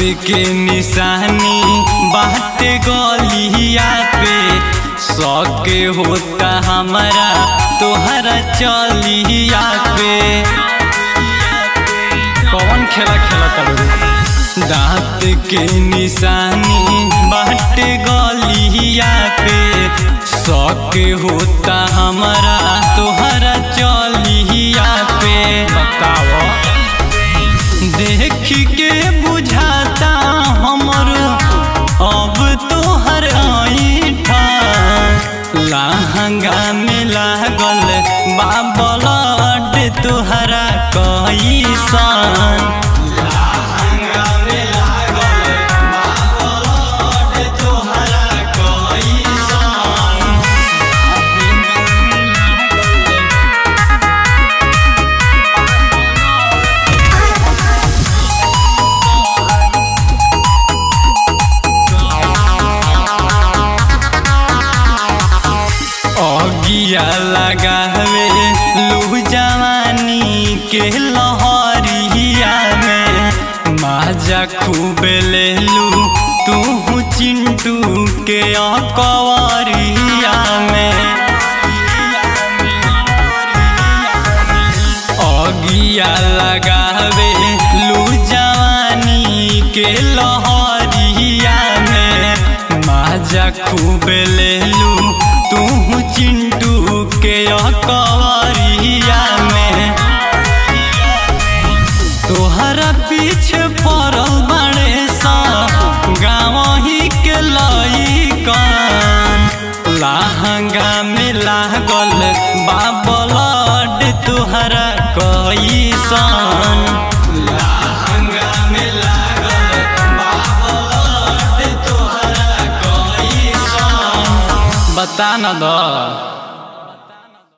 के निशानी बाटे गलिया पे शौक होता हमारा तोहरा चलिया पे। कौन खेला खेला करो दांत के निशानी बाटे गलिया पे शौक होता हमारा तोहरा चलिया पे। बताओ देख के बुझाता हमरो अब तोहर ऐठा लहंगा में लागल बाबलड तोहरा कैसन। अगिया लगावे लू जवानी के लहरिया में माजा खूब ले लू तू चिंटू के अकवरिया में। अगिया लगावे लू जवानी के लहरिया में माजा खूब ले लू तू चिंटू के अकवरिया में। तोहरा पीछे पड़ल बड़े सा गाँव ही के लइकन लहंगा में लागल बाबलड तोहरा कैसन। लहंगा में लागल बाबलड तोहरा कैसन बता न दो।